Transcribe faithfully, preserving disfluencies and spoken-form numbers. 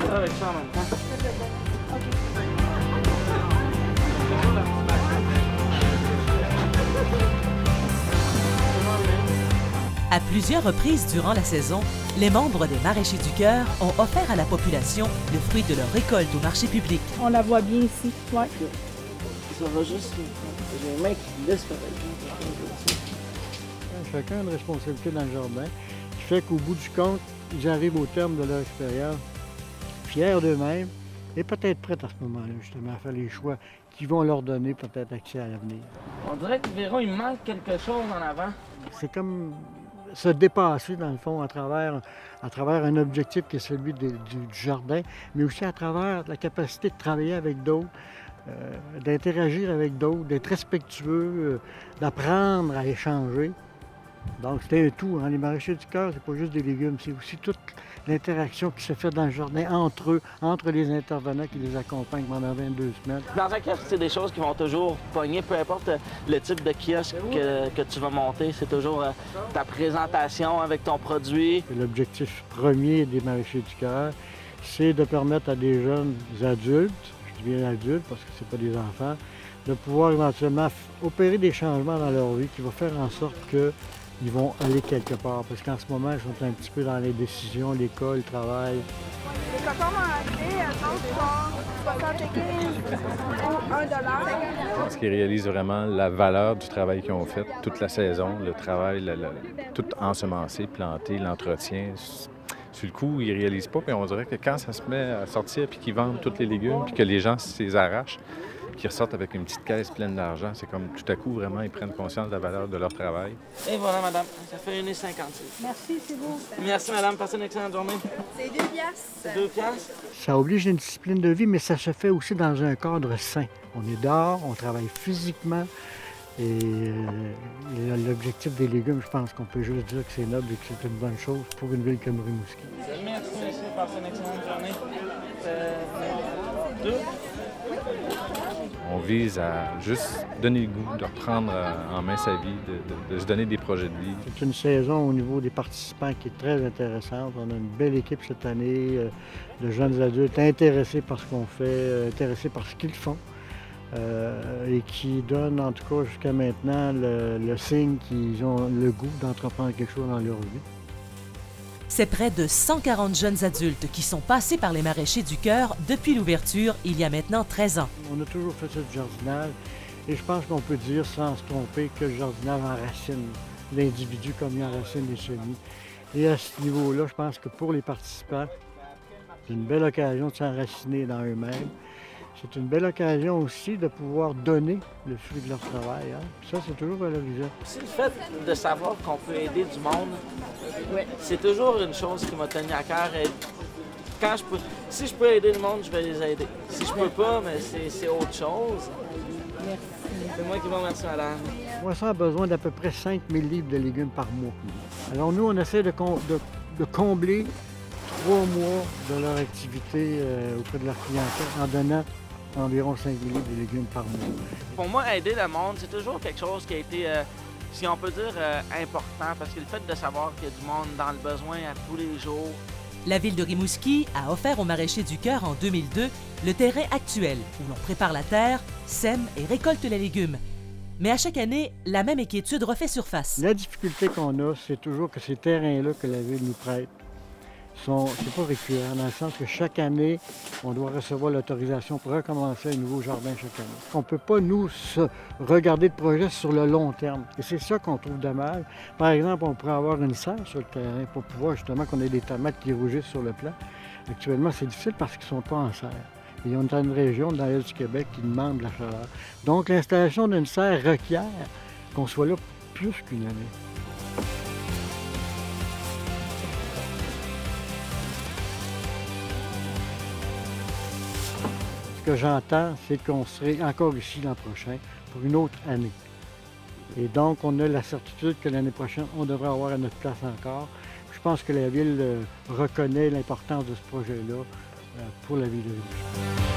ça avec ça en même temps. À plusieurs reprises durant la saison, les membres des Maraîchers du Cœur ont offert à la population le fruit de leur récolte au marché public. On la voit bien ici, oui. Ça va juste... J'ai les mains qui glissent par exemple. Chacun a une responsabilité dans le jardin, qui fait qu'au bout du compte, ils arrivent au terme de leur expérience, fiers d'eux-mêmes et peut-être prêts à ce moment-là, justement, à faire les choix qui vont leur donner peut-être accès à l'avenir. On dirait que Véron, il manque quelque chose en avant. C'est comme se dépasser, dans le fond, à travers, à travers un objectif qui est celui de, du, du jardin, mais aussi à travers la capacité de travailler avec d'autres, euh, d'interagir avec d'autres, d'être respectueux, euh, d'apprendre à échanger. Donc, c'était un tout. Hein? Les Maraîchers du Cœur, c'est pas juste des légumes, c'est aussi toute l'interaction qui se fait dans le jardin entre eux, entre les intervenants qui les accompagnent pendant vingt-deux semaines. Dans un kiosque, c'est des choses qui vont toujours pogner, peu importe le type de kiosque que, que tu vas monter. C'est toujours euh, ta présentation avec ton produit. L'objectif premier des Maraîchers du Cœur, c'est de permettre à des jeunes adultes, je dis bien adultes parce que c'est pas des enfants, de pouvoir éventuellement opérer des changements dans leur vie qui vont faire en sorte que ils vont aller quelque part, parce qu'en ce moment, ils sont un petit peu dans les décisions, l'école, le travail. Les cotons manqués, elles sont soixante-quinze ou un dollar. Parce qu'ils réalisent vraiment la valeur du travail qu'ils ont fait toute la saison, le travail, le, le, tout ensemencé, planté, l'entretien. Sur le coup, ils ne réalisent pas, puis on dirait que quand ça se met à sortir, puis qu'ils vendent tous les légumes, puis que les gens s'y arrachent, qui ressortent avec une petite caisse pleine d'argent. C'est comme tout à coup, vraiment, ils prennent conscience de la valeur de leur travail. Et voilà, madame, ça fait une cinquante-six. Merci, c'est beau. Merci, madame. Passez une excellente journée. C'est deux piastres. C'est deux piastres. Ça oblige une discipline de vie, mais ça se fait aussi dans un cadre sain. On est dehors, on travaille physiquement. Et euh, l'objectif des légumes, je pense qu'on peut juste dire que c'est noble et que c'est une bonne chose pour une ville comme Rimouski. Merci, monsieur. Passez une excellente journée. Euh, deux. On vise à juste donner le goût de reprendre en main sa vie, de, de, de se donner des projets de vie. C'est une saison au niveau des participants qui est très intéressante. On a une belle équipe cette année euh, de jeunes adultes intéressés par ce qu'on fait, euh, intéressés par ce qu'ils font euh, et qui donnent en tout cas jusqu'à maintenant le, le signe qu'ils ont le goût d'entreprendre quelque chose dans leur vie. C'est près de cent quarante jeunes adultes qui sont passés par les Maraîchers du Cœur depuis l'ouverture il y a maintenant treize ans. On a toujours fait ça du jardinage et je pense qu'on peut dire sans se tromper que le jardinage enracine l'individu comme il enracine les semis. Et à ce niveau-là, je pense que pour les participants, c'est une belle occasion de s'enraciner dans eux-mêmes. C'est une belle occasion aussi de pouvoir donner le fruit de leur travail. Hein? Ça, c'est toujours valorisant. C'est le fait de savoir qu'on peut aider du monde. Ouais. C'est toujours une chose qui m'a tenu à cœur. Et quand je peux, si je peux aider le monde, je vais les aider. Si je peux pas, mais c'est autre chose. Merci. C'est moi qui vous remercie, madame. Moisson a besoin d'à peu près cinq mille livres de légumes par mois. Alors nous, on essaie de, com de, de combler trois mois de leur activité euh, auprès de leur clientèle en donnant environ cinq mille livres de légumes par mois. Pour moi, aider le monde, c'est toujours quelque chose qui a été, euh, si on peut dire, euh, important, parce que le fait de savoir qu'il y a du monde dans le besoin à tous les jours. La ville de Rimouski a offert aux Maraîchers du Cœur en deux mille deux le terrain actuel où l'on prépare la terre, sème et récolte les légumes. Mais à chaque année, la même inquiétude refait surface. La difficulté qu'on a, c'est toujours que ces terrains-là que la ville nous prête, sont, c'est pas récurrent, dans le sens que chaque année, on doit recevoir l'autorisation pour recommencer un nouveau jardin chaque année. On ne peut pas, nous, se regarder le projet sur le long terme. Et c'est ça qu'on trouve dommage. Par exemple, on pourrait avoir une serre sur le terrain pour pouvoir justement qu'on ait des tomates qui rougissent sur le plat. Actuellement, c'est difficile parce qu'ils ne sont pas en serre. Et on est dans une région, dans l'est du Québec, qui demande de la chaleur. Donc, l'installation d'une serre requiert qu'on soit là plus qu'une année. Ce que j'entends, c'est qu'on serait encore ici l'an prochain pour une autre année. Et donc, on a la certitude que l'année prochaine, on devrait avoir à notre place encore. Je pense que la Ville reconnaît l'importance de ce projet-là pour la Ville de Rimouski.